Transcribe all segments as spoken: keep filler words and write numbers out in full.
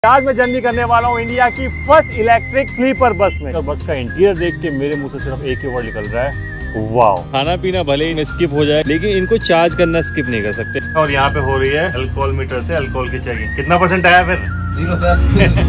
आज मैं जर्नी करने वाला हूँ इंडिया की फर्स्ट इलेक्ट्रिक स्लीपर बस में। तो बस का इंटीरियर देख के मेरे मुंह से सिर्फ एक ही वर्ड निकल रहा है, वाओ। खाना पीना भले ही स्किप हो जाए लेकिन इनको चार्ज करना स्किप नहीं कर सकते। और यहाँ पे हो रही है अल्कोहल मीटर से अल्कोहल की चेकिंग। कितना परसेंट आया फिर? Zero sir.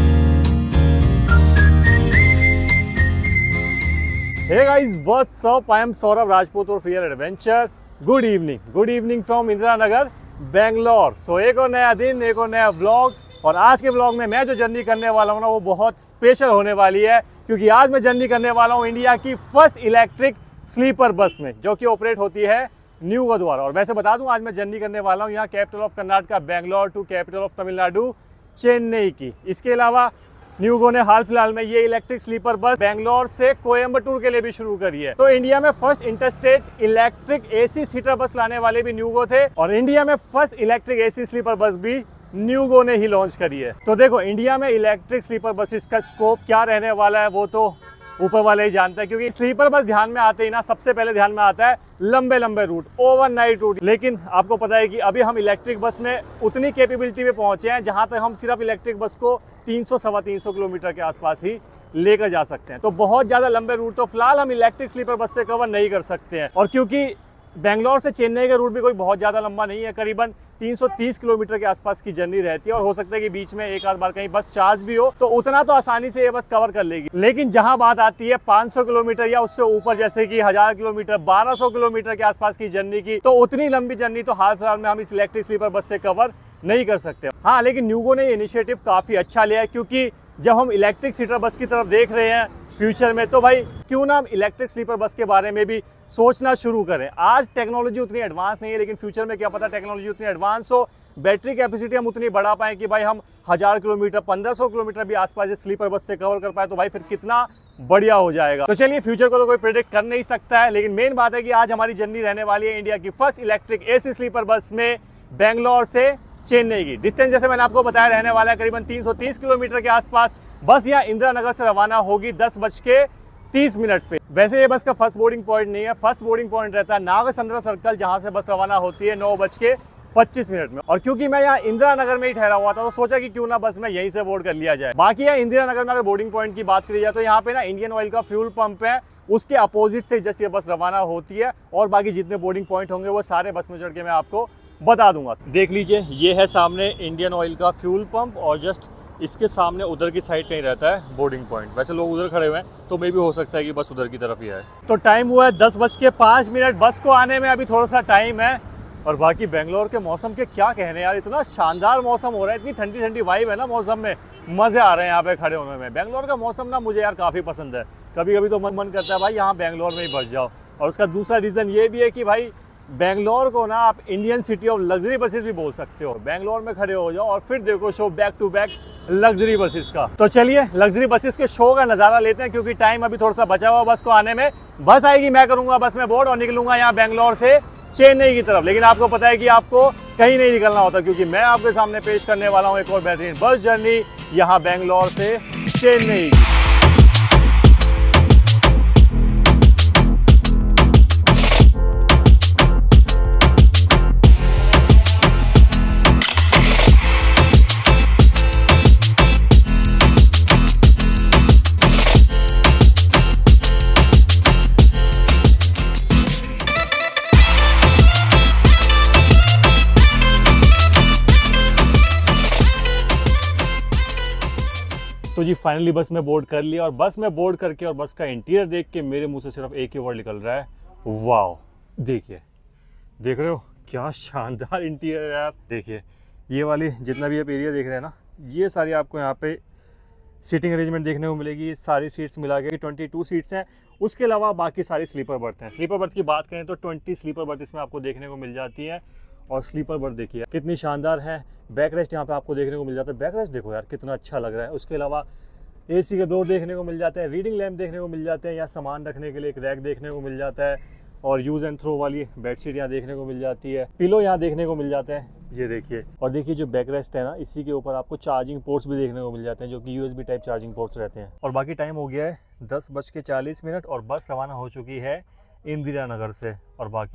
Hey guys, what's up? I am Saurabh Rajput और fear adventure. Good evening good evening from Indira Nagar, Bangalore. So एक और नया दिन, एक और नया व्लॉग। और आज के व्लॉग में मैं जो जर्नी करने वाला हूँ ना वो बहुत स्पेशल होने वाली है, क्योंकि आज मैं जर्नी करने वाला हूँ इंडिया की फर्स्ट इलेक्ट्रिक स्लीपर बस में, जो कि ऑपरेट होती है न्यूगो द्वारा। और वैसे बता दूं, आज मैं जर्नी करने वाला हूँ यहाँ capital of Karnataka Bangalore to capital of Tamil Nadu Chennai की। इसके अलावा न्यूगो ने हाल फिलहाल में ये इलेक्ट्रिक स्लीपर बस बेंगलोर से कोयम्बटूर के लिए भी शुरू करी है। तो इंडिया में first interstate electric AC seater bus लाने वाले भी न्यूगो थे, और इंडिया में first electric AC sleeper bus भी न्यूगो ने ही लॉन्च करी है। तो देखो, इंडिया में इलेक्ट्रिक स्लीपर बसेस का स्कोप क्या रहने वाला है वो तो ऊपर वाले ही जानता है, क्योंकि स्लीपर बस ध्यान में आते ही ना सबसे पहले ध्यान में आता है लंबे लंबे रूट, ओवरनाइट रूट। लेकिन आपको पता है कि अभी हम इलेक्ट्रिक बस में उतनी कैपेबिलिटी पे पहुंचे हैं जहां तक हम सिर्फ इलेक्ट्रिक बस को तीन सौ सवा तीन सौ किलोमीटर के आसपास ही लेकर जा सकते हैं। तो बहुत ज़्यादा लंबे रूट तो फिलहाल हम इलेक्ट्रिक स्लीपर बस से कवर नहीं कर सकते हैं। और क्योंकि बेंगलोर से चेन्नई का रूट भी कोई बहुत ज़्यादा लंबा नहीं है, करीबन तीन सौ तीस किलोमीटर के आसपास की जर्नी रहती है, और हो सकता है कि बीच में एक आध बार कहीं बस चार्ज भी हो, तो उतना तो आसानी से ये बस कवर कर लेगी। लेकिन जहां बात आती है पाँच सौ किलोमीटर या उससे ऊपर, जैसे कि हजार किलोमीटर, बारह सौ किलोमीटर के आसपास की जर्नी की, तो उतनी लंबी जर्नी तो हाल फिलहाल में हम इस इलेक्ट्रिक स्लीपर बस से कवर नहीं कर सकते। हाँ, लेकिन न्यूगो ने ये इनिशिएटिव काफ़ी अच्छा लिया है, क्योंकि जब हम इलेक्ट्रिक सीटर बस की तरफ देख रहे हैं फ्यूचर में, तो भाई क्यों ना हम इलेक्ट्रिक स्लीपर बस के बारे में भी सोचना शुरू करें। आज टेक्नोलॉजी उतनी एडवांस नहीं है, लेकिन फ्यूचर में क्या पता टेक्नोलॉजी उतनी एडवांस हो, बैटरी कैपेसिटी हम उतनी बढ़ा पाएँ कि भाई हम हज़ार किलोमीटर, पंद्रह सौ किलोमीटर भी आसपास स्लीपर बस से कवर कर पाए, तो भाई फिर कितना बढ़िया हो जाएगा। तो चलिए, फ्यूचर को तो कोई प्रेडिक्ट कर नहीं सकता है, लेकिन मेन बात है कि आज हमारी जर्नी रहने वाली है इंडिया की first electric AC sleeper bus में बेंगलोर से चेन्नई की। डिस्टेंस जैसे मैंने आपको बताया रहने वाला है करीबन तीन सौ तीस किलोमीटर के आसपास। बस यहाँ इंदिरा नगर से रवाना होगी दस बज के तीस मिनट पे। वैसे ये बस का फर्स्ट बोर्डिंग पॉइंट नहीं है, फर्स्ट बोर्डिंग पॉइंट रहता है नागसंद्रा सर्कल, जहाँ से बस रवाना होती है नौ बज के पच्चीस मिनट में। और क्योंकि मैं यहाँ इंदिरा नगर में ही ठहरा हुआ था, तो सोचा कि क्यों ना बस में यहीं से बोर्ड कर लिया जाए। बाकी यहाँ इंदिरा नगर में अगर बोर्डिंग पॉइंट की बात करी जाए तो यहाँ पे ना इंडियन ऑयल का फ्यूल पंप है, उसके अपोजिट से जैसे ये बस रवाना होती है। और बाकी जितने बोर्डिंग पॉइंट होंगे वो सारे बस में चढ़ के मैं आपको बता दूंगा। देख लीजिए, ये है सामने इंडियन ऑयल का फ्यूल पंप, और जस्ट इसके सामने उधर की साइड कहीं रहता है बोर्डिंग पॉइंट। वैसे लोग उधर खड़े हुए हैं, तो मे भी हो सकता है कि बस उधर की तरफ ही है। तो टाइम हुआ है दस बज के पाँच मिनट, बस को आने में अभी थोड़ा सा टाइम है। और बाकी बेंगलोर के मौसम के क्या कहने यार, इतना शानदार मौसम हो रहा है, इतनी ठंडी ठंडी वाइब है ना मौसम में, मज़े आ रहे हैं यहाँ पे खड़े होने में। बेंगलोर का मौसम ना मुझे यार काफ़ी पसंद है। कभी कभी तो मन मन करता है भाई यहाँ बेंगलोर में ही बस जाओ। और उसका दूसरा रीज़न ये भी है कि भाई बेंगलोर को ना आप Indian city of luxury buses भी बोल सकते हो। बेंगलोर में खड़े हो जाओ और फिर देखो show back to back luxury buses का। तो चलिए लग्जरी बसेस के शो का नज़ारा लेते हैं, क्योंकि टाइम अभी थोड़ा सा बचा हुआ बस को आने में। बस आएगी, मैं करूँगा बस में बोर्ड और निकलूंगा यहाँ बेंगलोर से चेन्नई की तरफ। लेकिन आपको पता है कि आपको कहीं नहीं निकलना होता, क्योंकि मैं आपके सामने पेश करने वाला हूँ एक और बेहतरीन बस जर्नी यहाँ बेंगलोर से चेन्नई की। तो जी फाइनली बस में बोर्ड कर लिया, और बस में बोर्ड करके और बस का इंटीरियर देख के मेरे मुंह से सिर्फ एक ही वर्ड निकल रहा है, वाओ। देखिए, देख रहे हो क्या शानदार इंटीरियर है यार। देखिए, ये वाली जितना भी आप एरिया देख रहे हैं ना, ये सारी आपको यहाँ पे सीटिंग अरेंजमेंट देखने को मिलेगी। सारी सीट्स मिला के बाईस सीट्स हैं। उसके अलावा बाकी सारी स्लीपर बर्थ हैं। स्लीपर बर्थ की बात करें तो बीस स्लीपर बर्थ इसमें आपको देखने को मिल जाती है। और स्लीपर बर्थ देखिए कितनी शानदार है। बैक रेस्ट यहाँ पे आपको देखने को मिल जाता है। बैक रेस्ट देखो यार कितना अच्छा लग रहा है। उसके अलावा एसी के डोर देखने को मिल जाते हैं, रीडिंग लैम्प देखने को मिल जाते हैं, या सामान रखने के लिए एक रैक देखने को मिल जाता है, और यूज़ एंड थ्रो वाली बेडशीट यहाँ देखने को मिल जाती है, पिलो यहाँ देखने को मिल जाते हैं, ये देखिए। और देखिए जो बैक रेस्ट है ना, इसी के ऊपर आपको चार्जिंग पोर्ट्स भी देखने को मिल जाते हैं, जो कि यूएसबी टाइप चार्जिंग पोर्ट्स रहते हैं। और बाकी टाइम हो गया है दस बज के चालीस मिनट और बस रवाना हो चुकी है इंदिरा नगर से। और बाकी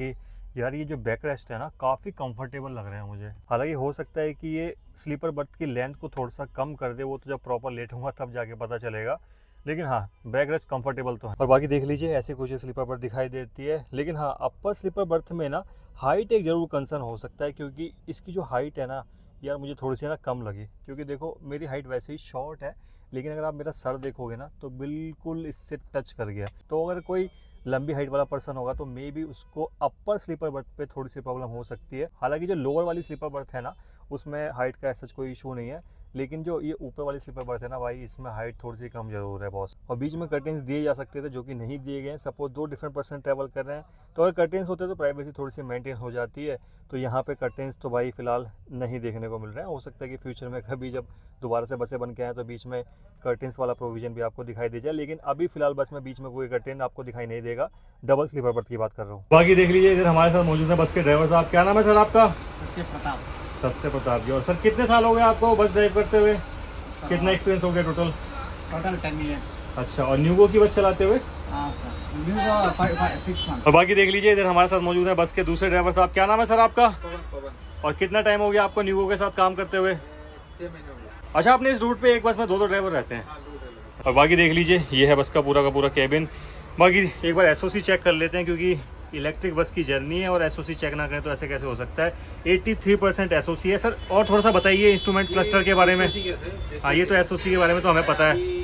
यार ये जो बैक रेस्ट है ना काफ़ी कंफर्टेबल लग रहे हैं मुझे। हालांकि हो सकता है कि ये स्लीपर बर्थ की लेंथ को थोड़ा सा कम कर दे, वो तो जब प्रॉपर लेटूंगा तब जाके पता चलेगा। लेकिन हाँ, बैक रेस्ट कंफर्टेबल तो है। और बाकी देख लीजिए ऐसे कुछ स्लीपर बर्थ दिखाई देती है। लेकिन हाँ, अपर स्लीपर बर्थ में ना हाइट एक ज़रूर कंसर्न हो सकता है, क्योंकि इसकी जो हाइट है ना यार मुझे थोड़ी सी ना कम लगी। क्योंकि देखो मेरी हाइट वैसे ही शॉर्ट है, लेकिन अगर आप मेरा सर देखोगे ना तो बिल्कुल इससे टच कर गया। तो अगर कोई लंबी हाइट वाला पर्सन होगा तो मे बी उसको अपर स्लीपर बर्थ पे थोड़ी सी प्रॉब्लम हो सकती है। हालांकि जो लोअर वाली स्लीपर बर्थ है ना उसमें हाइट का ऐसा कोई इशू नहीं है, लेकिन जो ये ऊपर वाली स्लीपर बर्थ है ना भाई, इसमें हाइट थोड़ी सी कम जरूर है बॉस। और बीच में कर्टेंस दिए जा सकते थे जो कि नहीं दिए गए हैं। सपोज दो डिफरेंट पर्सन ट्रैवल कर रहे हैं तो अगर कर्टेंस होते तो प्राइवेसी थोड़ी सी मेंटेन हो जाती है। तो यहाँ पे कर्टेंस तो भाई फिलहाल नहीं देखने को मिल रहे हैं। हो सकता है कि फ्यूचर में कभी जब दोबारा से बसें बन के आए तो बीच में कर्टेंस वाला प्रोविजन भी आपको दिखाई दे जाए, लेकिन अभी फिलहाल बस में बीच में कोई कर्टेन आपको दिखाई नहीं देगा। डबल स्लीपर बर्थ की बात कर रहा हूँ। बाकी देख लीजिए इधर हमारे साथ मौजूद है बस के ड्राइवर साहब। क्या नाम है सर आपका? सत्य प्रताप। सत्य प्रताप जी। और सर कितने साल हो गए आपको बस ड्राइव करते हुए? कितना एक्सपीरियंस हो गया टोटल? Total ten years. अच्छा, और न्यूगो की बस चलाते हुए? हाँ sir, NueGo five five six month. और बाकी देख लीजिए इधर हमारे साथ मौजूद है बस के दूसरे ड्राइवर साहब। क्या नाम है सर आपका? पवन। पवन। और कितना टाइम हो गया आपको न्यूगो के साथ काम करते हुए? छह महीने हो गए। अच्छा, आपने इस रूट पे एक बस में दो दो ड्राइवर रहते हैं? हाँ, दो ड्राइवर। और बाकी देख लीजिए ये है बस का पूरा का पूरा केबिन। बाकी एक बार एसओसी चेक कर लेते हैं, क्योंकि इलेक्ट्रिक बस की जर्नी है और एसओसी चेक ना करें तो ऐसे कैसे हो सकता है। तिरासी परसेंट एसओसी है सर। और थोड़ा सा बताइए इंस्ट्रूमेंट क्लस्टर के बारे में। हाँ, ये तो एसओसी के बारे में तो हमें पता है।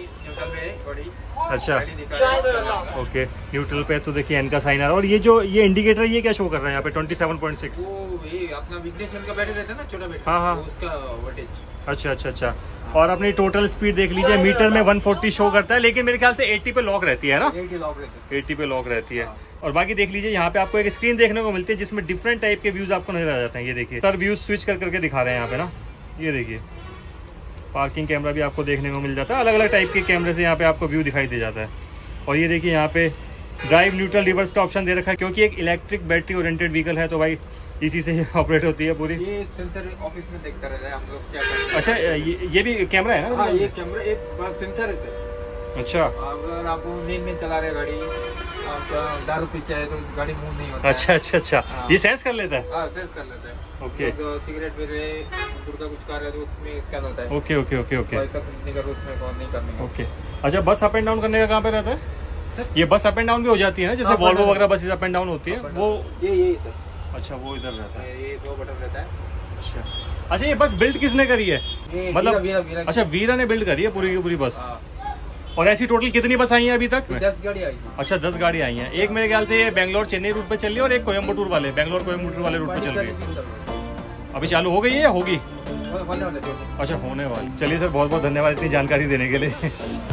अच्छा, ओके, न्यूट्रल पे तो देखिए एन का साइन आ रहा है। और ये जो ये इंडिकेटर ये क्या शो कर रहा है यहाँ पे? Twenty seven point six. वो ये अपना विघ्नेश्वर का बैटरी रहता है ना, छोटा बैटरी। हाँ हाँ, उसका वोल्टेज। अच्छा अच्छा अच्छा। और अपनी टोटल स्पीड देख लीजिए, मीटर में वन फोर्टी शो करता है, लेकिन मेरे ख्याल से अस्सी पे लॉक रहती है ना? अस्सी लॉक रहती है। अस्सी पे लॉक रहती है। और बाकी देख लीजिए यहाँ पे आपको एक स्क्रीन देखने को मिलती है जिसमें डिफरेंट टाइप के व्यूज आपको नजर आ जाते हैं। ये देखिए सर, व्यूज स्विच कर करके दिखा रहे हैं यहाँ पे ना। ये देखिए पार्किंग कैमरा भी आपको देखने को मिल जाता है। अलग अलग टाइप के कैमरे से यहाँ पे आपको व्यू दिखाई दे जाता है। और ये देखिए यहाँ पे ड्राइव, न्यूट्रल, रिवर्स का ऑप्शन दे रखा है, क्योंकि एक इलेक्ट्रिक बैटरी ओरिएंटेड व्हीकल है तो भाई इसी से ही ऑपरेट होती है पूरी। ये सेंसर ऑफिस में देखता रहता है हम लोग क्या करते हैं। अच्छा, ये ये भी कैमरा है ना? हाँ, ये कैमरा एक बस सेंसर है सर। अच्छा, अगर आपको नींद में चला रहे गाड़ी, आप दारू पीते हैं तो गाड़ी मूव नहीं होता। अच्छा अच्छा अच्छा, हाँ। ये सेंस कर लेता है? हाँ, सेंस कर लेता है। ओके, तो सिगरेट पी रहे, दूर का कुछ कर रहे तो उसमें स्कैन होता है। ओके ओके ओके ओके, ऐसा कुछ नहीं कर उसमें कौन नहीं करने। ओके। अच्छा, बस अप एंड डाउन करने का कहाँ पे रहता है सर? ये बस अप एंड डाउन भी हो जाती है ना, जैसे वॉल्वो वगैरह बसेस अप एंड डाउन होती है वो? ये यही सर। अच्छा, वो इधर रहता है। ये दो बटन रहता है। अच्छा अच्छा, ये बस बिल्ड किसने करी है? ये मतलब वीरा, वीरा, वीरा अच्छा, वीरा ने बिल्ड करी है पूरी की पूरी बस। हाँ। और ऐसी टोटल कितनी बस आई हैं अभी तक? दस गाड़ी आई। अच्छा, दस गाड़ी आई हैं। एक मेरे ख्याल से ये बेंगलोर चेन्नई रूट पे चल रही है और एक कोयम्बटूर वाले बेंगलोर कोयम्बटूर वाले रूट पे चल रही है। अभी चालू हो गई है या होगी? होने वाले थे। अच्छा, होने वाली। चलिए सर, बहुत बहुत धन्यवाद इतनी जानकारी देने के लिए।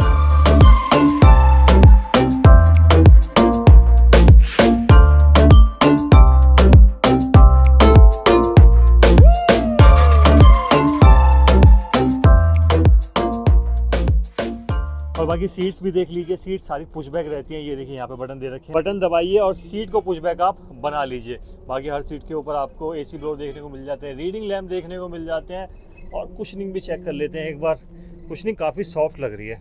और बाकी सीट्स भी देख लीजिए, सीट सारी पुशबैक रहती हैं। ये देखिए यहाँ पे बटन दे रखे हैं, बटन दबाइए और सीट को पुशबैक आप बना लीजिए। बाकी हर सीट के ऊपर आपको एसी ब्लोअर देखने को मिल जाते हैं, रीडिंग लैम्प देखने को मिल जाते हैं। और कुशनिंग भी चेक कर लेते हैं एक बार। कुशनिंग काफ़ी सॉफ्ट लग रही है,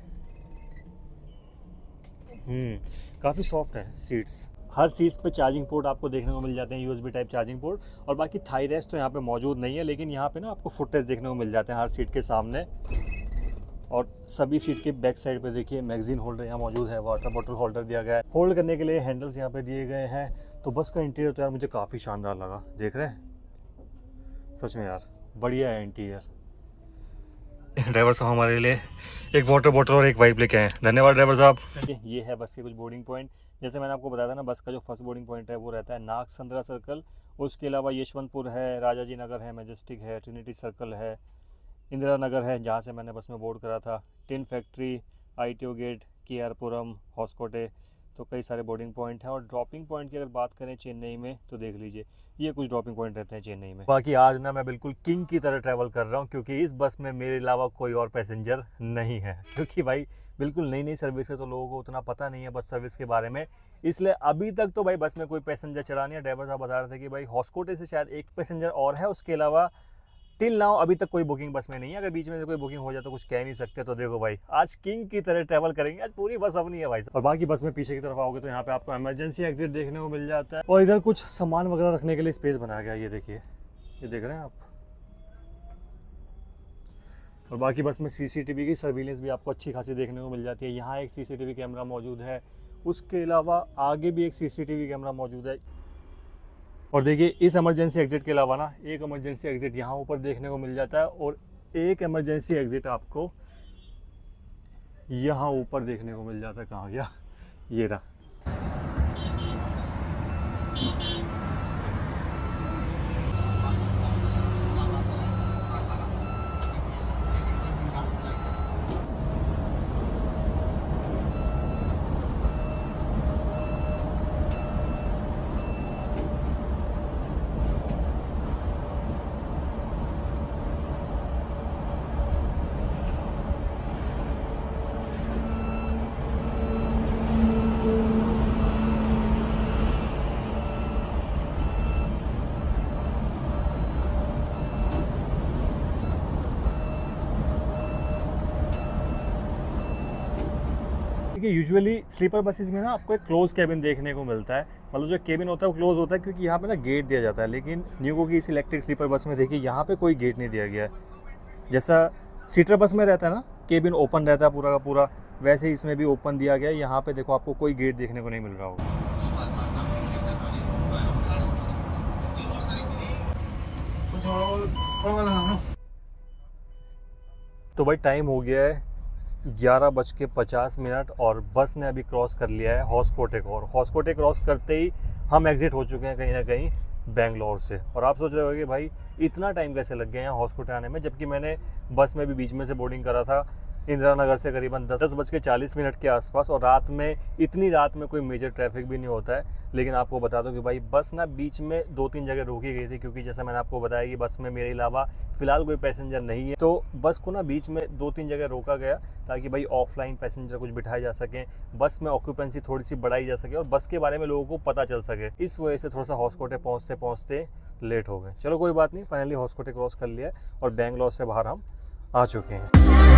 हम्म काफ़ी सॉफ्ट है सीट्स। हर सीट्स पे चार्जिंग पोर्ट आपको देखने को मिल जाते हैं, यूएसबी टाइप चार्जिंग पोर्ट। और बाकी थाई रेस्ट तो यहाँ पे मौजूद नहीं है, लेकिन यहाँ पे ना आपको फुट रेस्ट देखने को मिल जाते हैं हर सीट के सामने। और सभी सीट के बैक साइड पे देखिए मैगजीन होल्डर यहाँ मौजूद है, वाटर बॉटल होल्डर दिया गया है, होल्ड करने के लिए हैंडल्स यहाँ पे दिए गए हैं। तो बस का इंटीरियर तो यार मुझे काफ़ी शानदार लगा, देख रहे हैं सच में यार बढ़िया है इंटीरियर। ड्राइवर साहब हमारे लिए एक वाटर बॉटल और एक वाइप लेके आए, धन्यवाद ड्राइवर साहब। ये है बस के कुछ बोर्डिंग पॉइंट। जैसे मैंने आपको बताया था ना, बस का जो फर्स्ट बोर्डिंग पॉइंट है वो रहता है नागसंद्रा सर्कल। उसके अलावा यशवंतपुर है, राजा जी नगर है, मैजेस्टिक है, ट्रिनिटी सर्कल है, इंदिरा नगर है जहाँ से मैंने बस में बोर्ड करा था, tin factory, ITO gate, K R Puram, Hoskote. तो कई सारे बोर्डिंग पॉइंट हैं। और ड्रॉपिंग पॉइंट की अगर बात करें चेन्नई में तो देख लीजिए ये कुछ ड्रॉपिंग पॉइंट रहते हैं चेन्नई में। बाकी आज ना मैं बिल्कुल किंग की तरह ट्रैवल कर रहा हूँ, क्योंकि इस बस में मेरे अलावा कोई और पैसेंजर नहीं है। क्योंकि भाई बिल्कुल नई नई सर्विस है तो लोगों को उतना पता नहीं है बस सर्विस के बारे में, इसलिए अभी तक तो भाई बस में कोई पैसेंजर चढ़ा नहीं है। ड्राइवर साहब बता रहे थे कि भाई हॉस्कोटे से शायद एक पैसेंजर और है, उसके अलावा टिल नाउ अभी तक कोई बुकिंग बस में नहीं है। अगर बीच में से कोई बुकिंग हो जाए तो कुछ कह नहीं सकते। तो देखो भाई, आज किंग की तरह ट्रैवल करेंगे, आज पूरी बस अपनी है भाई। और बाकी बस में पीछे की तरफ आओगे तो यहाँ पे आपको इमरजेंसी एग्जिट देखने को मिल जाता है, और इधर कुछ सामान वगैरह रखने के लिए स्पेस बनाया गया। ये देखिए, ये देख रहे हैं आप। और बाकी बस में सीसीटीवी की सर्विलेंस भी आपको अच्छी खासी देखने को मिल जाती है। यहाँ एक सीसीटीवी कैमरा मौजूद है, उसके अलावा आगे भी एक सीसीटीवी कैमरा मौजूद है। और देखिए, इस इमरजेंसी एग्जिट के अलावा ना एक इमरजेंसी एग्जिट यहाँ ऊपर देखने को मिल जाता है, और एक इमरजेंसी एग्जिट आपको यहाँ ऊपर देखने को मिल जाता है। कहाँ गया? ये रहा। देखिए, यूजुअली स्लीपर बसेस में ना आपको एक क्लोज कैबिन देखने को मिलता है, मतलब जो केबिन होता है वो क्लोज होता है, क्योंकि यहाँ पे ना गेट दिया जाता है। लेकिन न्यूगो की इस इलेक्ट्रिक स्लीपर बस में देखिए, यहाँ पे कोई गेट नहीं दिया गया है। जैसा सीटर बस में रहता है ना, केबिन ओपन रहता है पूरा का पूरा, वैसे ही इसमें भी ओपन दिया गया है। यहाँ पे देखो, आपको कोई गेट देखने को नहीं मिल रहा होगा। तो भाई टाइम हो गया है ग्यारह बज के पचास मिनट और बस ने अभी क्रॉस कर लिया है हॉस्कोटे को। और हॉस्कोटे क्रॉस करते ही हम एग्जिट हो चुके हैं कहीं ना कहीं बेंगलोर से। और आप सोच रहे होंगे भाई इतना टाइम कैसे लग गया यहाँ हॉस्कोटे आने में, जबकि मैंने बस में भी बीच में से बोर्डिंग करा था इंदिरा नगर से करीबन दस दस बज के चालीस मिनट के आसपास। और रात में, इतनी रात में कोई मेजर ट्रैफिक भी नहीं होता है। लेकिन आपको बता दूं कि भाई बस ना बीच में दो तीन जगह रोकी गई थी, क्योंकि जैसा मैंने आपको बताया कि बस में मेरे अलावा फिलहाल कोई पैसेंजर नहीं है। तो बस को ना बीच में दो तीन जगह रोका गया ताकि भाई ऑफलाइन पैसेंजर कुछ बिठाए जा सकें, बस में ऑक्यूपेंसी थोड़ी सी बढ़ाई जा सके और बस के बारे में लोगों को पता चल सके। इस वजह से थोड़ा सा हॉस्कोटे पहुँचते पहुँचते लेट हो गए। चलो कोई बात नहीं, फाइनली हॉस्कोटे क्रॉस कर लिया और बेंगलोर से बाहर हम आ चुके हैं।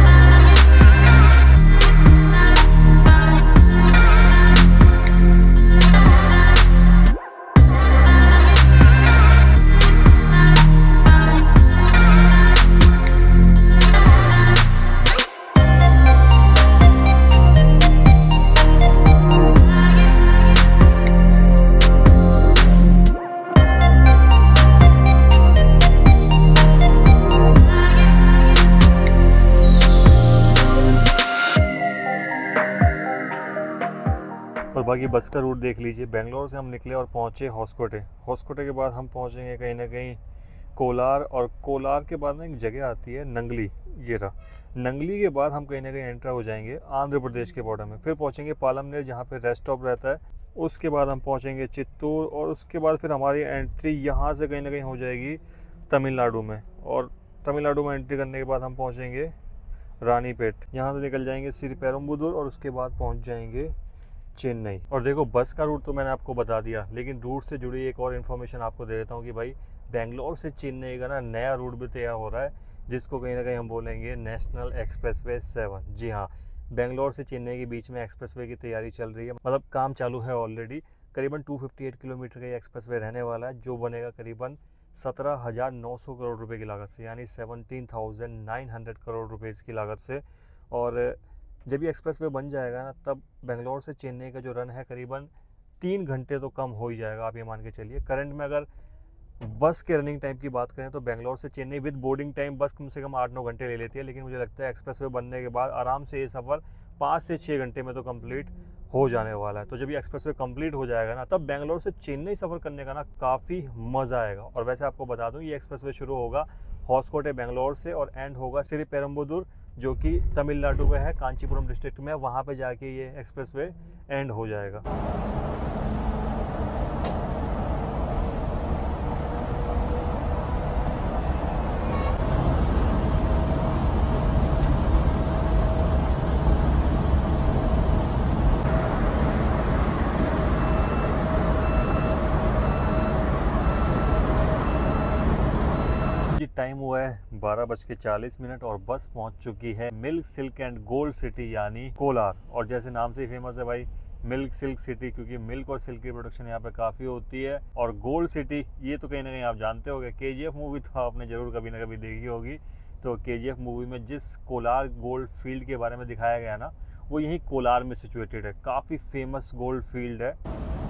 और बाकी बस का रूट देख लीजिए। बेंगलोर से हम निकले और पहुंचे हॉस्कोटे। हॉस्कोटे के बाद हम पहुंचेंगे कहीं ना कहीं कोलार, और कोलार के बाद ना एक जगह आती है नंगली, ये रहा। नंगली के बाद हम कहीं ना कहीं एंटर हो जाएंगे आंध्र प्रदेश के बॉर्डर में। फिर पहुंचेंगे पालमनेर, जहाँ पे रेस्ट स्टॉप रहता है। उसके बाद हम पहुँचेंगे चित्तूर, और उसके बाद फिर हमारी एंट्री यहाँ से कहीं ना कहीं हो जाएगी तमिलनाडु में। और तमिलनाडु में एंट्री करने के बाद हम पहुँचेंगे रानीपेट, यहाँ से निकल जाएंगे श्रीपेरुम्बदूर, और उसके बाद पहुँच जाएंगे चेन्नई। और देखो, बस का रूट तो मैंने आपको बता दिया, लेकिन रूट से जुड़ी एक और इन्फॉर्मेशन आपको दे देता हूँ कि भाई बेंगलोर से चेन्नई का ना नया रूट भी तैयार हो रहा है, जिसको कहीं ना कहीं हम बोलेंगे नेशनल एक्सप्रेसवे सेवन। जी हाँ, बेंगलोर से चेन्नई के बीच में एक्सप्रेसवे की तैयारी चल रही है, मतलब काम चालू है ऑलरेडी। करीबन दो सौ अट्ठावन किलोमीटर का ये एक्सप्रेसवे रहने वाला है, जो बनेगा करीबन सत्रह हज़ार नौ सौ करोड़ रुपए की लागत से, यानी seventeen thousand nine hundred crore रुपए की लागत से। और जब ये एक्सप्रेसवे बन जाएगा ना, तब बेंगलोर से चेन्नई का जो रन है करीबन तीन घंटे तो कम हो ही जाएगा, आप ये मान के चलिए। करंट में अगर बस के रनिंग टाइम की बात करें तो बेंगलोर से चेन्नई विद बोर्डिंग टाइम बस कम से कम आठ नौ घंटे ले लेती है, लेकिन मुझे लगता है एक्सप्रेसवे बनने के बाद आराम से ये सफ़र पाँच से छः घंटे में तो कंप्लीट हो जाने वाला है। तो जब ये एक्सप्रेसवे कंप्लीट हो जाएगा ना, तब बेंगलोर से चेन्नई सफ़र करने का ना काफ़ी मज़ा आएगा। और वैसे आपको बता दूँ, ये एक्सप्रेसवे शुरू होगा हॉस्कोटे बेंगलोर से और एंड होगा श्रीपेरुम्बदूर, जो कि तमिलनाडु में है, कांचीपुरम डिस्ट्रिक्ट में। वहाँ पे जाके ये एक्सप्रेसवे एंड हो जाएगा। टाइम हुआ है बारह बज के चालीस मिनट और बस पहुंच चुकी है milk silk and gold city यानी कोलार। और जैसे नाम से ही फेमस है भाई मिल्क सिल्क सिटी, क्योंकि मिल्क और सिल्क की प्रोडक्शन यहाँ पे काफ़ी होती है। और गोल्ड सिटी ये तो कहीं ना कहीं आप जानते होंगे, केजीएफ मूवी तो आपने ज़रूर कभी ना कभी देखी होगी। तो केजीएफ मूवी में जिस कोलार गोल्ड फील्ड के बारे में दिखाया गया ना, वो यहीं कोलार में सिचुएटेड है। काफ़ी फेमस गोल्ड फील्ड है।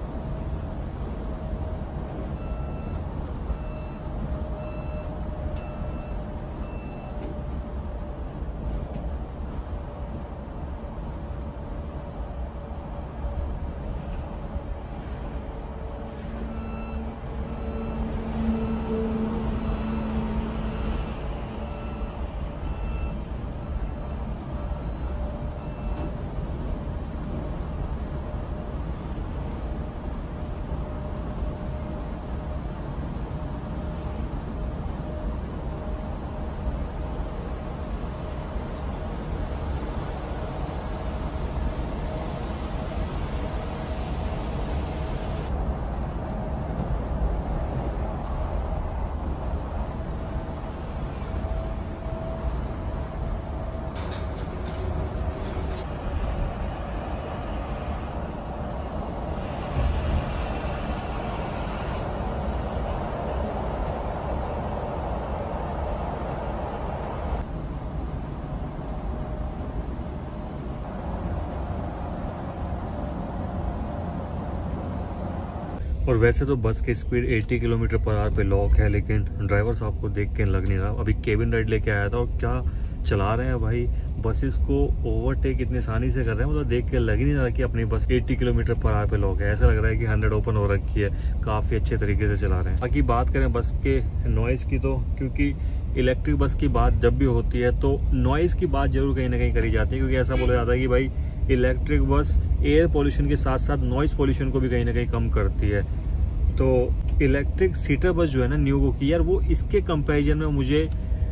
और वैसे तो बस की स्पीड अस्सी किलोमीटर पर आवर पे लॉक है, लेकिन ड्राइवर साहब को देख के लग नहीं रहा। अभी केबिन राइड लेके आया था और क्या चला रहे हैं भाई, बसेस को ओवरटेक इतनी आसानी से कर रहे हैं। मतलब देख के लग ही नहीं रहा कि अपनी बस अस्सी किलोमीटर पर आवर पे लॉक है। ऐसा लग रहा है कि सौ ओपन हो रखी है। काफ़ी अच्छे तरीके से चला रहे हैं। बाकी बात करें बस के नॉइज़ की, तो क्योंकि इलेक्ट्रिक बस की बात जब भी होती है तो नॉइज़ की बात जरूर कहीं ना कहीं करी जाती है, क्योंकि ऐसा बोला जाता है कि भाई इलेक्ट्रिक बस एयर पोल्यूशन के साथ साथ नॉइज़ पोल्यूशन को भी कहीं ना कहीं कम करती है। तो इलेक्ट्रिक सीटर बस जो है ना न्यूगो की, यार वो इसके कंपैरिजन में मुझे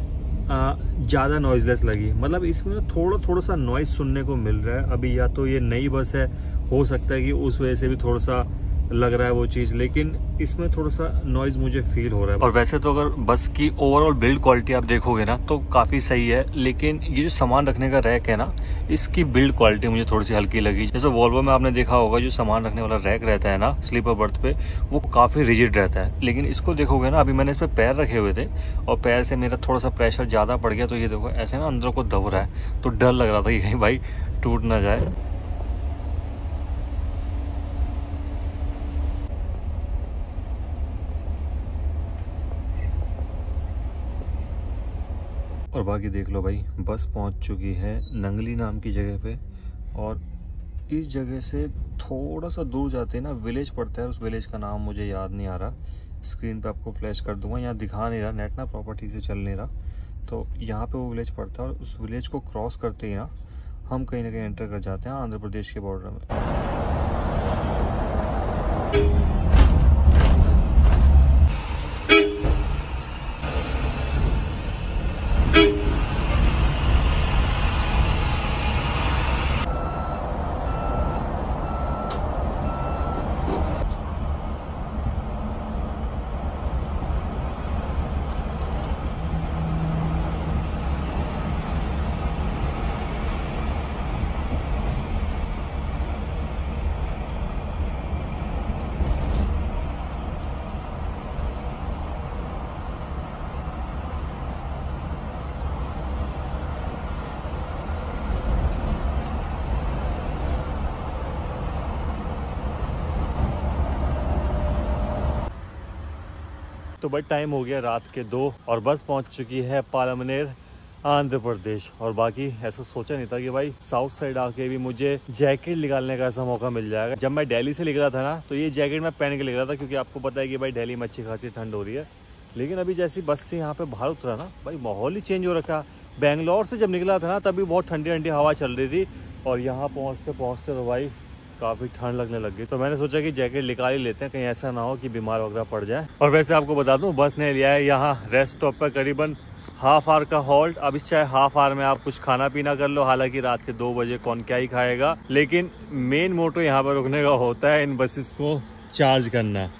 ज़्यादा नॉइजलेस लगी। मतलब इसमें थोड़ा थोड़ा सा नॉइज़ सुनने को मिल रहा है। अभी या तो ये नई बस है, हो सकता है कि उस वजह से भी थोड़ा सा लग रहा है वो चीज़, लेकिन इसमें थोड़ा सा नॉइज़ मुझे फील हो रहा है। और वैसे तो अगर बस की ओवरऑल बिल्ड क्वालिटी आप देखोगे ना तो काफ़ी सही है, लेकिन ये जो सामान रखने का रैक है ना, इसकी बिल्ड क्वालिटी मुझे थोड़ी सी हल्की लगी। जैसे वॉल्वो में आपने देखा होगा जो सामान रखने वाला रैक रहता है ना स्लीपर बर्थ पे, वो काफ़ी रिजिड रहता है। लेकिन इसको देखोगे ना, अभी मैंने इस पर पैर रखे हुए थे और पैर से मेरा थोड़ा सा प्रेशर ज़्यादा पड़ गया, तो ये देखो ऐसे ना अंदर को दब रहा है। तो डर लग रहा था कि कहीं भाई टूट ना जाए। और बाकी देख लो भाई, बस पहुंच चुकी है नंगली नाम की जगह पे। और इस जगह से थोड़ा सा दूर जाते हैं ना विलेज पड़ता है, उस विलेज का नाम मुझे याद नहीं आ रहा। स्क्रीन पे आपको फ्लैश कर दूंगा, यहाँ दिखा नहीं रहा, नेट ना प्रॉपर ठीक से चल नहीं रहा। तो यहाँ पे वो विलेज पड़ता है और उस विलेज को क्रॉस करते ही ना हम कहीं ना कहीं एंटर कर जाते हैं आंध्र प्रदेश के बॉर्डर में। तो भाई टाइम हो गया रात के दो और बस पहुंच चुकी है पालमनेर आंध्र प्रदेश। और बाकी ऐसा सोचा नहीं था कि भाई साउथ साइड आके भी मुझे जैकेट निकालने का ऐसा मौका मिल जाएगा। जब मैं दिल्ली से निकला था ना तो ये जैकेट मैं पहन के निकला था, क्योंकि आपको पता है कि भाई दिल्ली में अच्छी खासी ठंड हो रही है। लेकिन अभी जैसी बस से यहाँ पे बाहर उतरा ना भाई, माहौल ही चेंज हो रखा। बेंगलोर से जब निकला था ना तभी बहुत ठंडी ठंडी हवा चल रही थी, और यहाँ पहुँचते पहुँचते तो भाई काफ़ी ठंड लगने लग गई। तो मैंने सोचा कि जैकेट निकाल ही लेते हैं, कहीं ऐसा ना हो कि बीमार वगैरह पड़ जाए। और वैसे आपको बता दूं, बस ने लिया है यहाँ रेस्ट स्टॉप पर करीबन हाफ आवर का हॉल्ट। अब इस चाहे हाफ आवर में आप कुछ खाना पीना कर लो, हालांकि रात के दो बजे कौन क्या ही खाएगा। लेकिन मेन मोटो यहाँ पर रुकने का होता है इन बसेस को चार्ज करना।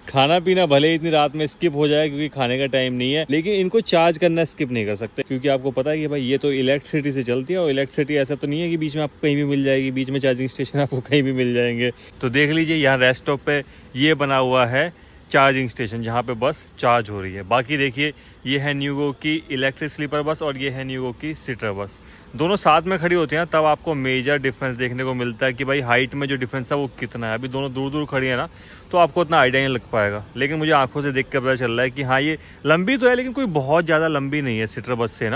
खाना पीना भले इतनी रात में स्किप हो जाए क्योंकि खाने का टाइम नहीं है, लेकिन इनको चार्ज करना स्किप नहीं कर सकते, क्योंकि आपको पता है कि भाई ये तो इलेक्ट्रिसिटी से चलती है, और इलेक्ट्रिसिटी ऐसा तो नहीं है कि बीच में आपको कहीं भी मिल जाएगी, बीच में चार्जिंग स्टेशन आपको कहीं भी मिल जाएंगे। तो देख लीजिए यहाँ रेस्ट स्टॉप पे ये बना हुआ है चार्जिंग स्टेशन, जहाँ पे बस चार्ज हो रही है। बाकी देखिए ये है न्यूगो की इलेक्ट्रिक स्लीपर बस और ये है न्यूगो की सीटर बस। दोनों साथ में खड़ी होती हैं तब आपको मेजर डिफरेंस देखने को मिलता है कि भाई हाइट में जो डिफरेंस है वो कितना है। अभी दोनों दूर दूर खड़ी है ना, तो आपको उतना आइडिया नहीं लग पाएगा, लेकिन मुझे आंखों से देख कर पता चल रहा है कि हाँ ये लंबी तो है, लेकिन कोई बहुत ज़्यादा लंबी नहीं है सीटर बस से ना।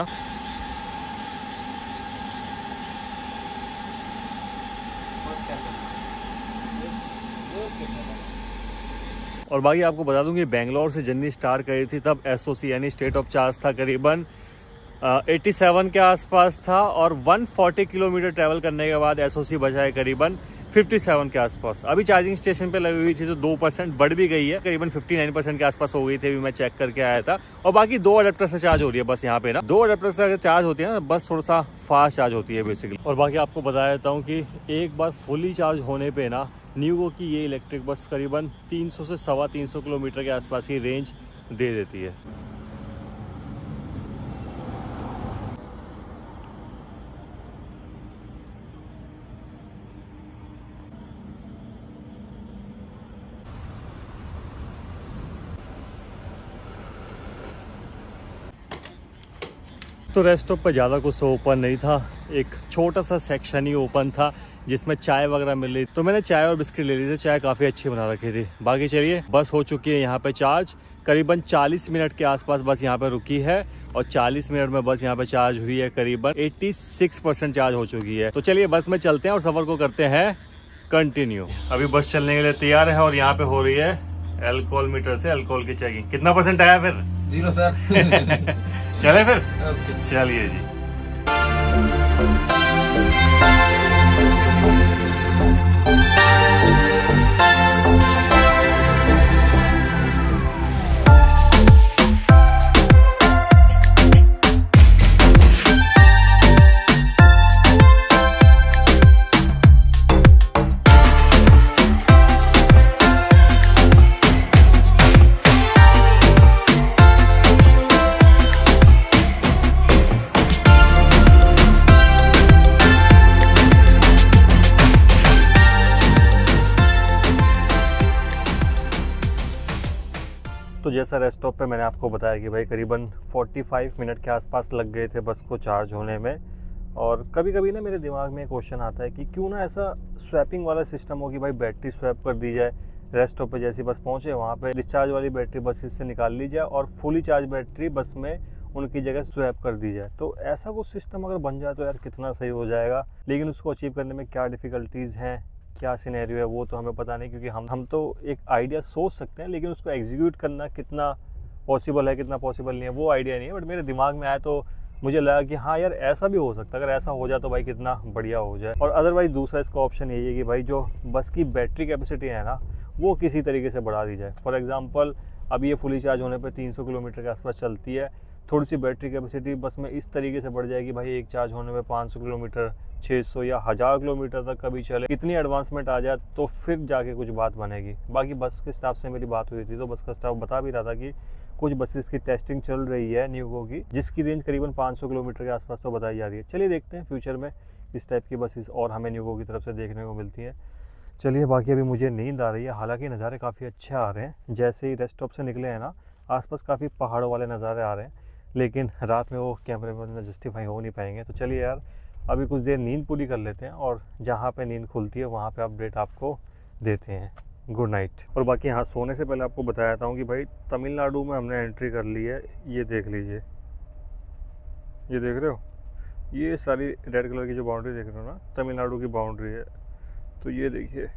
और बाकी आपको बता दूं कि बेंगलोर से जर्नी स्टार्ट करी थी तब एसओसी यानी स्टेट ऑफ चार्ज था करीबन सत्तासी के आसपास था, और एक सौ चालीस किलोमीटर ट्रैवल करने के बाद एसओसी बचा है करीबन सत्तावन के आसपास। अभी चार्जिंग स्टेशन पे लगी हुई थी तो दो परसेंट बढ़ भी गई है, करीबन उनसठ परसेंट के आसपास हो गई थी, अभी मैं चेक करके आया था। और बाकी दो अडेप्टर से चार्ज हो रही है बस यहाँ पे ना, दो अडेप्टर से अगर चार्ज होती है ना बस थोड़ा सा फास्ट चार्ज होती है बेसिकली। और बाकी आपको बता देता हूँ कि एक बार फुली चार्ज होने पे ना न्यूगो की ये इलेक्ट्रिक बस करीबन तीन सौ से सवा तीन सौ किलोमीटर के आसपास की रेंज दे देती है। तो रेस्ट स्टॉप पर ज़्यादा कुछ तो ओपन नहीं था, एक छोटा सा सेक्शन ही ओपन था जिसमें चाय वगैरह मिल रही, तो मैंने चाय और बिस्किट ले ली थी। चाय काफ़ी अच्छी बना रखी थी। बाकी चलिए बस हो चुकी है यहाँ पे चार्ज, करीबन चालीस मिनट के आसपास बस यहाँ पे रुकी है, और चालीस मिनट में बस यहाँ पे चार्ज हुई है, करीबन छियासी परसेंट चार्ज हो चुकी है। तो चलिए बस में चलते हैं और सफ़र को करते हैं कंटिन्यू। अभी बस चलने के लिए तैयार है और यहाँ पे हो रही है अल्कोहल मीटर से अल्कोहल की चेकिंग। कितना परसेंट आया फिर? Zero sir. चले फिर, चलिए जी। तो जैसा रेस्ट स्टॉप पे मैंने आपको बताया कि भाई करीबन पैंतालीस मिनट के आसपास लग गए थे बस को चार्ज होने में। और कभी कभी ना मेरे दिमाग में एक क्वेश्चन आता है कि क्यों ना ऐसा स्वैपिंग वाला सिस्टम हो कि भाई बैटरी स्वैप कर दी जाए, रेस्ट स्टॉप पे जैसी बस पहुंचे वहाँ पे डिस्चार्ज वाली बैटरी बस से निकाल ली जाए और फुली चार्ज बैटरी बस में उनकी जगह स्वैप कर दी जाए। तो ऐसा कुछ सिस्टम अगर बन जाए तो यार कितना सही हो जाएगा, लेकिन उसको अचीव करने में क्या डिफ़िकल्टीज़ हैं, क्या सिनेरियो है वो तो हमें पता नहीं, क्योंकि हम हम तो एक आइडिया सोच सकते हैं, लेकिन उसको एग्जीक्यूट करना कितना पॉसिबल है कितना पॉसिबल नहीं है वो आइडिया नहीं है। बट मेरे दिमाग में आया तो मुझे लगा कि हाँ यार ऐसा भी हो सकता है, अगर ऐसा हो जाए तो भाई कितना बढ़िया हो जाए। और अदरवाइज़ दूसरा इसका ऑप्शन यही है कि भाई जो बस की बैटरी कैपेसिटी है ना वो किसी तरीके से बढ़ा दी जाए। फॉर एग्जांपल अब ये फुली चार्ज होने पे तीन सौ किलोमीटर के आसपास चलती है, थोड़ी सी बैटरी कैपेसिटी बस में इस तरीके से बढ़ जाएगी भाई एक चार्ज होने में पाँच सौ किलोमीटर, छः सौ या हज़ार किलोमीटर तक कभी चले, इतनी एडवांसमेंट आ जाए तो फिर जाके कुछ बात बनेगी। बाकी बस के स्टाफ से मेरी बात हुई थी तो बस का स्टाफ बता भी रहा था कि कुछ बसेस की टेस्टिंग चल रही है न्यूगो की, जिसकी रेंज करीबन पाँच सौ किलोमीटर के आसपास तो बताई जा रही है। चलिए देखते हैं फ्यूचर में इस टाइप की बसेस और हमें न्यूगो की तरफ से देखने को मिलती हैं। चलिए बाकी अभी मुझे नींद आ रही है, हालांकि नज़ारे काफ़ी अच्छे आ रहे हैं। जैसे ही रेस्ट स्टॉप से निकले हैं ना आसपास काफ़ी पहाड़ों वाले नज़ारे आ रहे हैं, लेकिन रात में वो कैमरे में जस्टिफाई हो नहीं पाएंगे। तो चलिए यार अभी कुछ देर नींद पूरी कर लेते हैं और जहाँ पे नींद खुलती है वहाँ पे अपडेट आपको देते हैं। Good night. और बाकी हाँ सोने से पहले आपको बताया था कि भाई तमिलनाडु में हमने एंट्री कर ली है। ये देख लीजिए, ये देख रहे हो, ये सारी रेड कलर की जो बाउंड्री देख रहे हो ना तमिलनाडु की बाउंड्री है। तो ये देखिए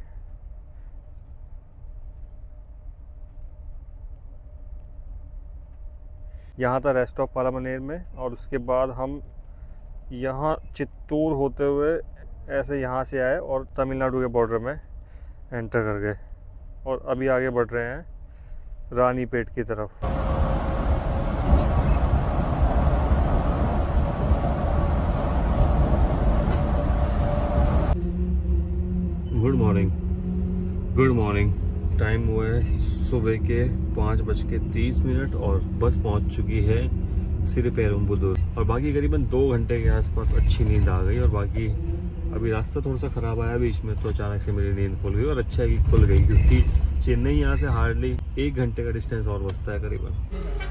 यहाँ था रेस्ट ऑफ पालामनेर में, और उसके बाद हम यहाँ चित्तूर होते हुए ऐसे यहाँ से आए और तमिलनाडु के बॉर्डर में एंटर कर गए, और अभी आगे बढ़ रहे हैं रानीपेट की तरफ। Good morning, good morning. Time हुआ है सुबह के पाँच बज के तीस मिनट और बस पहुंच चुकी है सिर्फ पेरुम्बुदूर। और बाकी करीबन दो घंटे के आसपास अच्छी नींद आ गई। और बाकी अभी रास्ता थोड़ा सा ख़राब आया बीच में, तो अचानक से मेरी नींद खुल गई। और अच्छा है कि खुल गई, क्योंकि चेन्नई यहाँ से हार्डली एक घंटे का डिस्टेंस और बचता है करीबन।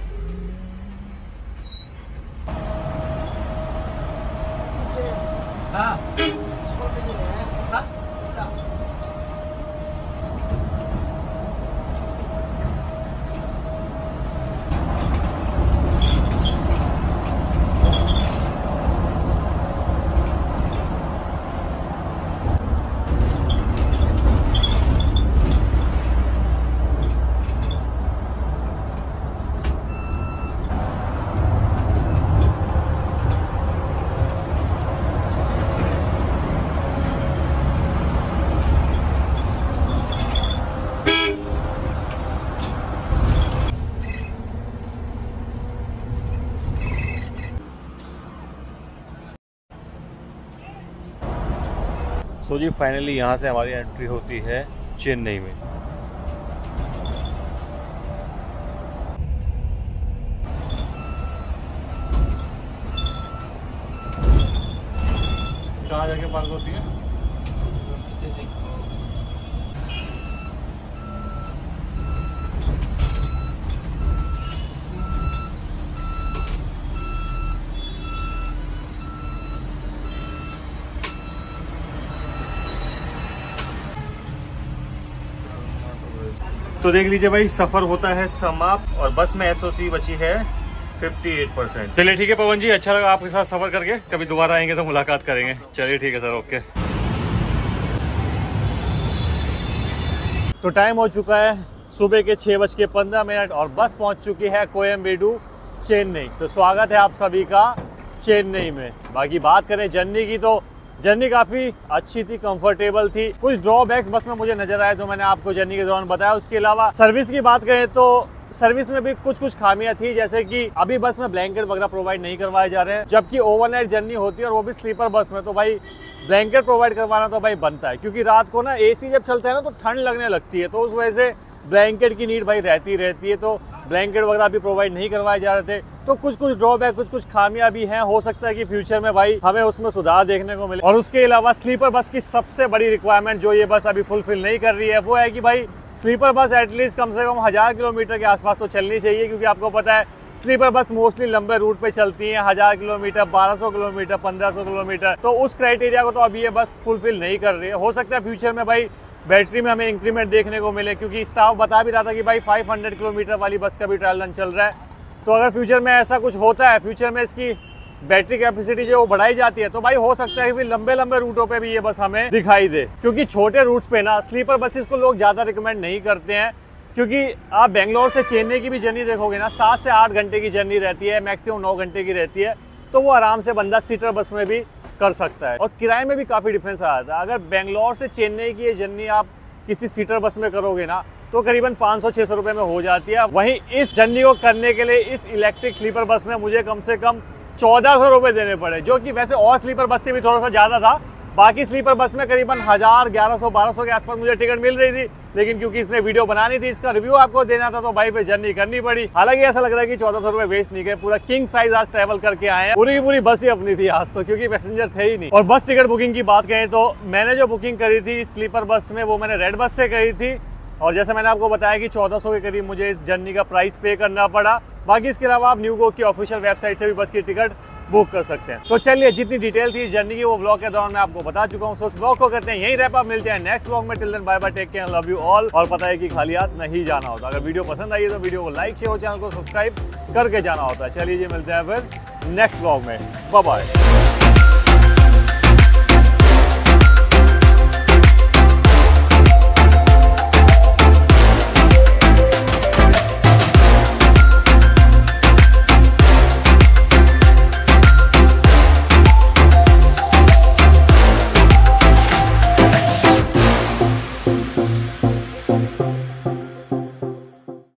हाँ। सो जी फाइनली यहाँ से हमारी एंट्री होती है चेन्नई में। कहाँ जाके पार्क होती है? तो देख लीजिए भाई, सफर होता है समाप्त और बस में एसओसी बची है अट्ठावन परसेंट। चलिए ठीक है पवन जी, अच्छा लगा आपके साथ सफर करके। कभी दोबारा आएंगे तो मुलाकात करेंगे। चलिए ठीक है सर, ओके। तो टाइम हो चुका है सुबह के छः बज के पंद्रह मिनट और बस पहुंच चुकी है कोयम्बेडू चेन्नई। तो स्वागत है आप सभी का चेन्नई में। बाकी बात करें जर्नी की, तो जर्नी काफ़ी अच्छी थी, कंफर्टेबल थी। कुछ ड्रॉबैक्स बस में मुझे नजर आए जो मैंने आपको जर्नी के दौरान बताया। उसके अलावा सर्विस की बात करें तो सर्विस में भी कुछ कुछ खामियां थी, जैसे कि अभी बस में ब्लैंकेट वगैरह प्रोवाइड नहीं करवाए जा रहे हैं, जबकि ओवरनाइट जर्नी होती है और वो भी स्लीपर बस में। तो भाई ब्लैंकेट प्रोवाइड करवाना तो भाई बनता है, क्योंकि रात को ना एसी जब चलता है ना तो ठंड लगने लगती है, तो उस वजह से ब्लैंकेट की नीड भाई रहती रहती है। तो ब्लैंकेट वगैरह भी प्रोवाइड नहीं करवाए जा रहे थे। तो कुछ कुछ ड्रॉबैक, कुछ कुछ खामियां भी हैं। हो सकता है कि फ्यूचर में भाई हमें उसमें सुधार देखने को मिले। और उसके अलावा स्लीपर बस की सबसे बड़ी रिक्वायरमेंट जो ये बस अभी फुलफिल नहीं कर रही है, वो है कि भाई स्लीपर बस एटलीस्ट कम से कम हज़ार किलोमीटर के आसपास तो चलनी चाहिए, क्योंकि आपको पता है स्लीपर बस मोस्टली लंबे रूट पे चलती हैं, हज़ार किलोमीटर, बारह सौ किलोमीटर, पंद्रह सौ किलोमीटर। तो उस क्राइटेरिया को तो अभी ये बस फुलफिल नहीं कर रही है। हो सकता है फ्यूचर में भाई बैटरी में हमें इंक्रीमेंट देखने को मिले, क्योंकि स्टाफ बता भी रहा था कि भाई पाँच सौ किलोमीटर वाली बस का भी ट्रायल रन चल रहा है। तो अगर फ्यूचर में ऐसा कुछ होता है, फ्यूचर में इसकी बैटरी कैपेसिटी जो बढ़ाई जाती है, तो भाई हो सकता है कि लंबे लंबे रूटों पे भी ये बस हमें दिखाई दे। क्योंकि छोटे रूट्स पे ना स्लीपर बसेस को लोग ज़्यादा रिकमेंड नहीं करते हैं, क्योंकि आप बेंगलोर से चेन्नई की भी जर्नी देखोगे ना, सात से आठ घंटे की जर्नी रहती है, मैक्सिमम नौ घंटे की रहती है। तो वो आराम से बंदा सीटर बस में भी कर सकता है और किराए में भी काफ़ी डिफरेंस आ जाता है। अगर बेंगलोर से चेन्नई की ये जर्नी आप किसी सीटर बस में करोगे ना, तो करीबन पाँच सौ छह सौ रुपए में हो जाती है। वहीं इस जर्नी को करने के लिए इस इलेक्ट्रिक स्लीपर बस में मुझे कम से कम चौदह सौ रुपए देने पड़े, जो कि वैसे और स्लीपर बस से भी थोड़ा सा ज़्यादा था। बाकी स्लीपर बस में करीबन हज़ार, ग्यारह सौ, बारह सौ के आसपास मुझे टिकट मिल रही थी, लेकिन क्योंकि इसने वीडियो बनानी थी, इसका रिव्यू आपको देना था, तो भाई फिर जर्नी करनी पड़ी। हालांकि ऐसा लग रहा है कि चौदह सौ रुपए वेस्ट नहीं गए, पूरा किंग साइज आज ट्रैवल करके आए हैं। पूरी की पूरी बस ही अपनी थी आज तो, क्योंकि पैसेंजर थे ही नहीं। और बस टिकट बुकिंग की बात करें तो मैंने जो बुकिंग करी थी स्लीपर बस में, वो मैंने रेड बस से करी थी। और जैसे मैंने आपको बताया कि चौदह सौ के करीब मुझे इस जर्नी का प्राइस पे करना पड़ा। बाकी इसके अलावा आप न्यूगो की ऑफिशियल वेबसाइट से भी बस की टिकट बुक कर सकते हैं। तो चलिए, जितनी डिटेल थी इस जर्नी की वो ब्लॉग के दौरान मैं आपको बता चुका हूँ। सो उस ब्लॉग को करते हैं यहीं रैप अप। मिलते हैं नेक्स्ट ब्लॉग में। Till then bye bye, take care, love you all. और पता है कि खाली हाथ नहीं जाना होता। अगर वीडियो पसंद आई है तो वीडियो को लाइक, शेयर और चैनल को सब्सक्राइब करके जाना होता है। चलिए जी, मिलते हैं फिर नेक्स्ट ब्लॉग में। Bye bye.